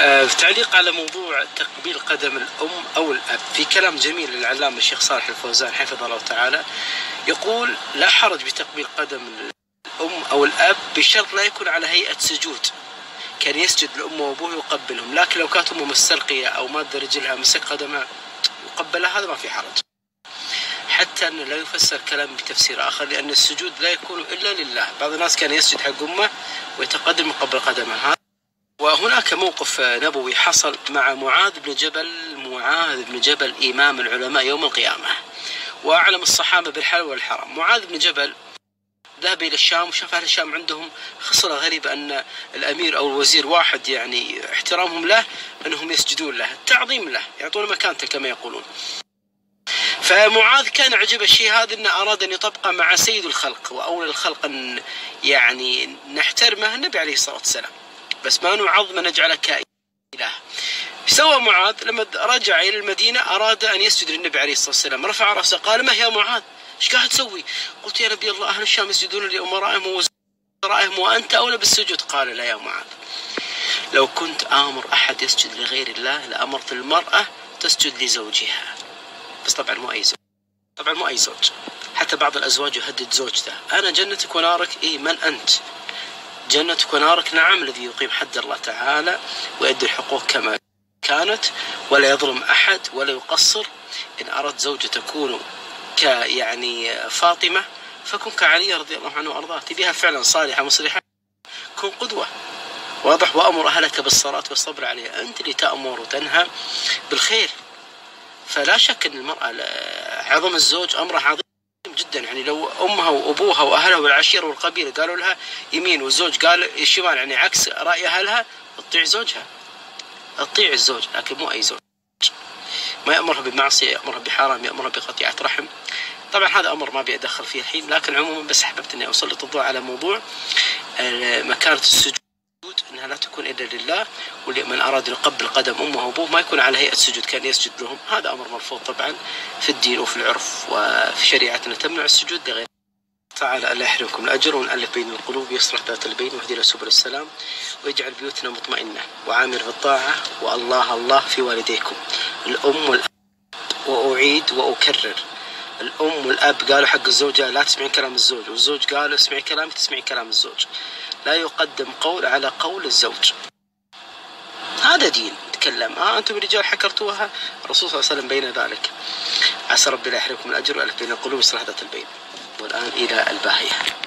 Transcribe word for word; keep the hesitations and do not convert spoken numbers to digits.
آه، في تعليق على موضوع تقبيل قدم الأم أو الأب، في كلام جميل للعلامة الشيخ صالح الفوزان حفظه الله تعالى، يقول: لا حرج بتقبيل قدم الأم أو الأب بشرط لا يكون على هيئة سجود، كان يسجد لأمه وأبوه يقبلهم، لكن لو كانت أمه مستلقية أو مادة رجلها مسك قدمها يقبلها، هذا ما في حرج. حتى أنه لا يفسر كلام بتفسير آخر، لأن السجود لا يكون إلا لله. بعض الناس كان يسجد حق أمه ويتقدم مقبل قدمها. وهناك موقف نبوي حصل مع معاذ بن جبل. معاذ بن جبل إمام العلماء يوم القيامة وأعلم الصحابة بالحلال والحرام. معاذ بن جبل ذهب إلى الشام وشاف أهل الشام عندهم خصلة غريبة، أن الأمير أو الوزير واحد يعني احترامهم له أنهم يسجدون له، تعظيم له، يعطون مكانته كما يقولون. فمعاذ كان عجب الشيء هذا، أنه أراد أن يطبقه مع سيد الخلق وأولى الخلق أن يعني نحترمه، النبي عليه الصلاة والسلام، بس ما نعظم نجعله كإله. سوى معاذ لما رجع إلى المدينة أراد أن يسجد للنبي عليه الصلاة والسلام، رفع رأسه قال: ما يا معاذ، ايش قاعد تسوي؟ قلت: يا نبي الله، أهل الشام يسجدون لأمرائهم ووزرائهم وأنت أولى بالسجود. قال: لا يا معاذ، لو كنت آمر أحد يسجد لغير الله لأمرت المرأة تسجد لزوجها. بس طبعا مو أي زوج، طبعا مو أي زوج، حتى بعض الأزواج يهدد زوجته: أنا جنتك ونارك. إيه، من أنت؟ جنتك ونارك، نعم، الذي يقيم حد الله تعالى ويؤدي الحقوق كما كانت ولا يظلم أحد ولا يقصر. إن أردت زوجة تكون ك يعني فاطمة فكن كعلي رضي الله عنه وأرضاه، تبيها فعلا صالحة مصلحة، كن قدوة، واضح. وأمر أهلك بالصلاة والصبر عليها، أنت اللي تأمر وتنهى بالخير. فلا شك أن المرأة عظم الزوج أمره عظيم جدا. يعني لو أمها وأبوها وأهلها والعشيرة والقبيلة قالوا لها يمين والزوج قال الشمال، يعني عكس رأي أهلها، تطيع زوجها، تطيع الزوج، لكن مو أي زوج. ما يأمرها بمعصية، يأمرها بحرام، يأمرها بقطيعة رحم. طبعا هذا أمر ما بيدخل فيه الحين، لكن عموما بس حببت أني أسلط الضوء على موضوع مكانة السجود، أنها لا تكون إلا لله. ولمن أراد يقبل قدم أمه وأبوه ما يكون على هيئة سجود، كان يسجد لهم. هذا أمر مرفوض طبعا في الدين وفي العرف وفي شريعتنا، تمنع السجود لغير تعالى. ألا يحرمكم الأجر ونألف بين القلوب، يصلح ذات البين ويهدينا سبل السلام، ويجعل بيوتنا مطمئنة، وعامر بالطاعة، والله الله في والديكم الأم والأب. وأعيد وأكرر، الأم والأب قالوا حق الزوجة لا تسمعين كلام الزوج، والزوج قالوا اسمعي كلامي تسمعي كلام الزوج، لا يقدم قول على قول الزوج. هذا دين. تكلم آه أنتم الرجال حكرتوها، الرسول صلى الله عليه وسلم بين ذلك. عسى ربي لا يحرمكم الأجر ويألف بين القلوب، يصلح ذات البين. والآن إلى الباهية.